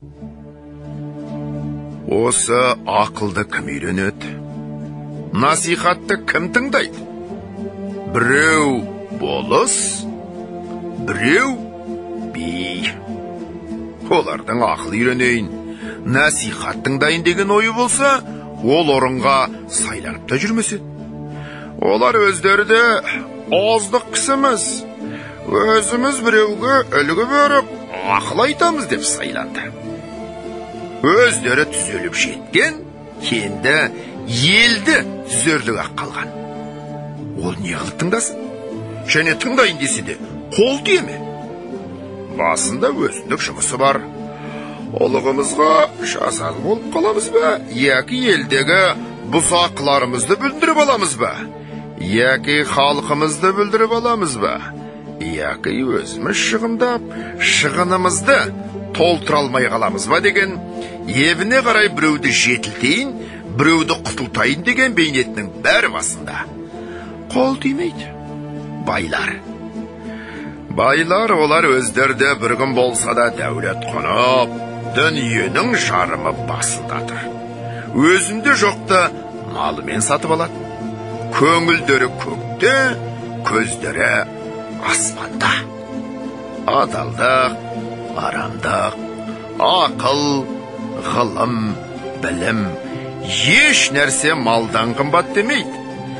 Осы ақылды кім үйренеді? Насихатты кім тыңдайды? Біреу болыс, біреу би. Олардың ақыл үйренейін, насихат тыңдайын деген ойы болса, ол орынға сайланып та жүрмесе. Олар өздері де аздық кісіміз, өзіміз біреуге үлгі беріп, ақыл айтамыз деп сайланды. Өздері түзеліп жеткен, енді елді түзерлік қалған. Ол не қылып тыңдасын? Және тыңдайын десе де, қол тие ме? Басында өзіндік жұмысы бар. Олығымызға жазал болып қаламыз ба? Яки елдегі бұзақыларымызды бүлдіріп аламыз ба? Яки халқымызды бүлдіріп аламыз ба? Яки өзіміз шығындап, шығынымызды толтыра алмай қаламыз ба деген, ебіне қарай біреуді жетілтейін, біреуді құтылтайын деген бейнетінің бәрі басында. Қол тимейді. Байлар. Байлар олар өздерде бір күн болса да дәулет қонып, дүниенің жарымы басылдатыр. Өзінде жоқты малымен сатып алады. Көңілдері көкте, көздері аспанда. Адалдық, арамдық, ақыл, ғылым, білім, еш нәрсе малдан қымбат демейді.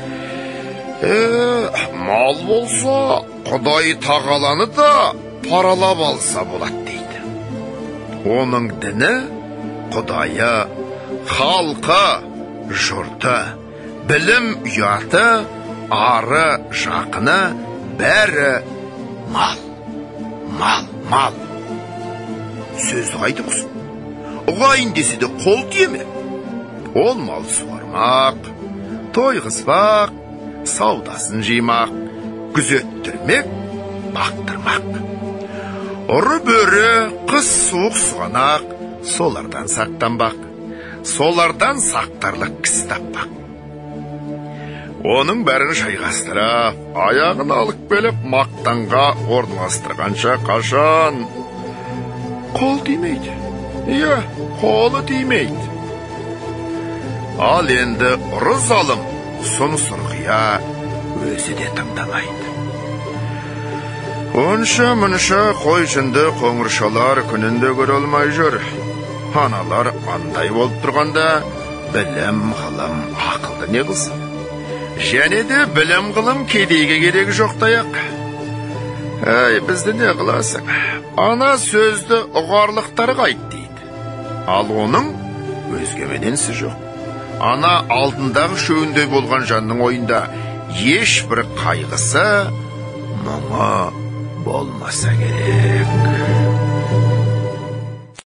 Мал болса, Құдай тағаланы да паралап алса болады дейді. Оның діні, Құдайы, халқы, жұрты, білім ұяты, ары, жақыны, бәрі мал, мал, мал. Сөзді қайтып ұқсын. Ұғайын десе де қол тие ме? Ол мал суармақ, тойғызбақ, саудасын жимақ, күзеттірмек, бақтырмақ. Ұры бөрі, қыс суық сұғанақ, солардан сақтанбақ, солардан сақтарлық кісі таппақ. Оның бәрін шайғастырып, аяғын алып келіп, мақтанға орналастырғанша қашан? Қол тимейді. Қолы тимейді. Ал енді ұры залым, соны сұрғия өзі де тыңдамайды. Онша-мұнша қой жынды қоңыршалар күнінде көре алмай жүр. Аналар андай болып тұрғанда, білім, ғылым, ақылды не қылсын? Және де білім, ғылым кедейге керегі жоқтаяқ. Бізді не қыласың? Ана сөзді ұғарлықтары қайт дейді. Ал оның өзгемененсі жоқ. Ана алдындағы шөуіндей болған жанның ойында еш бір қайғысы, мұңы болмаса керек.